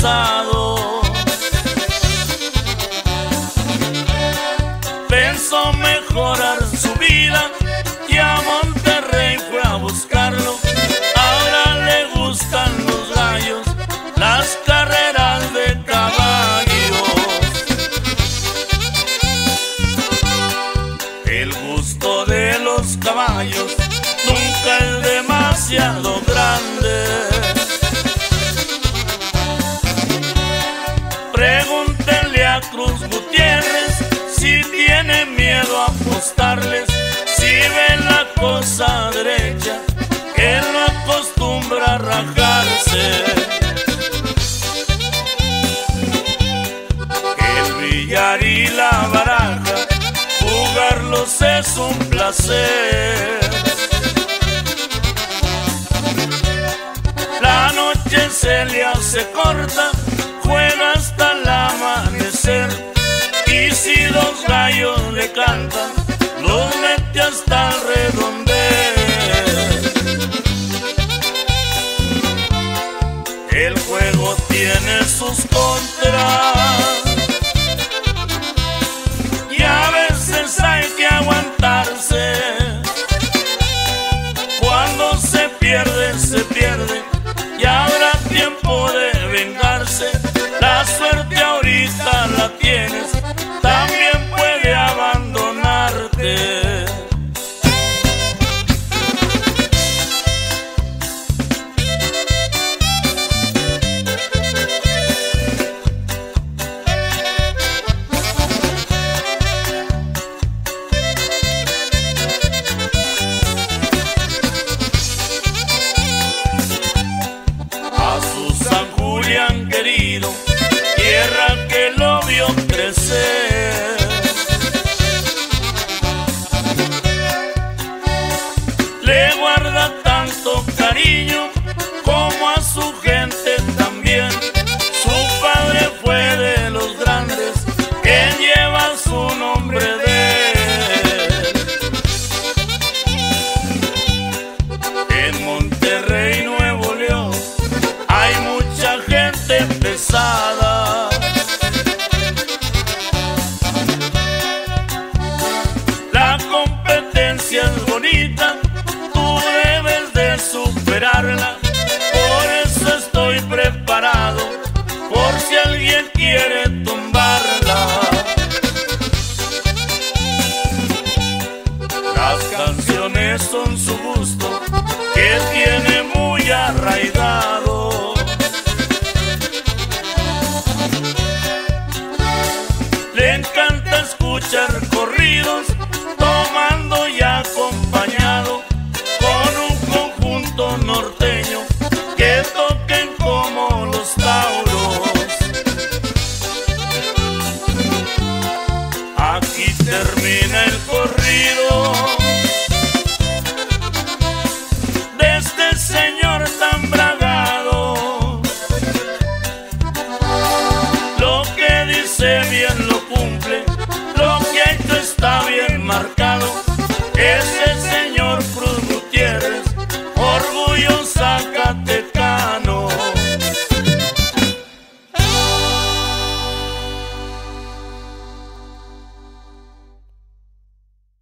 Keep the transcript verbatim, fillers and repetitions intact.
pasado. Pensó mejorar su vida y a Monterrey fue a buscarlo. Ahora le gustan los gallos, las carreras de caballos. El gusto de los caballos nunca es demasiado grande. Pregúntenle a Cruz Gutiérrez si tiene miedo a apostarles. Si ven la cosa derecha, él no acostumbra a rajarse. El billar y la baraja, jugarlos es un placer. La noche se le hace corta, juega hasta el amanecer. Y si los gallos le cantan, los mete hasta el redondel. El juego tiene sus contras y a veces hay que aguantarse. Cuando se pierde, se pierde y habrá tiempo de vengarse. La suerte ahorita la tienes, también puede abandonarte. A su San Julián querido, tierra que lo vio crecer, le guarda tanto cariño como a su gente también. Su padre fue de los grandes que lleva su nombre de él. En Monterrey, Nuevo León, hay mucha gente pesada. La competencia es bonita, tú debes de superarla. Por eso estoy preparado, por si alguien quiere tumbarla. Las canciones son su gusto, que tiene muy arraigado. Le encanta escuchar